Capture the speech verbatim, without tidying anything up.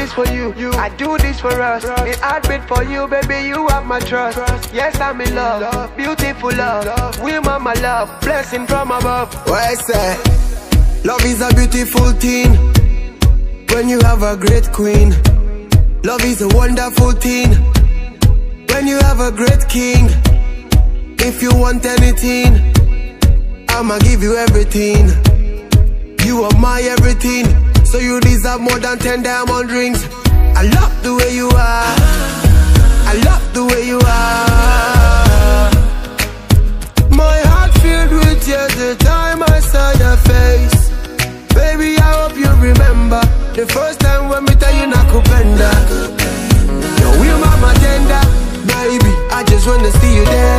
this for you, you. I do this for us. It heartbeat for you, baby, you have my trust. Yes, I'm in love, beautiful love. We mama love, blessing from above. What I say? Love is a beautiful thing when you have a great queen. Love is a wonderful thing when you have a great king. If you want anything, I'ma give you everything. You are my everything, so you deserve more than ten diamond rings. I love the way you are, I love the way you are. My heart filled with tears the time I saw your face. Baby, I hope you remember the first time when me tell you nakupenda. Yo, we mama tender, baby, I just wanna see you there.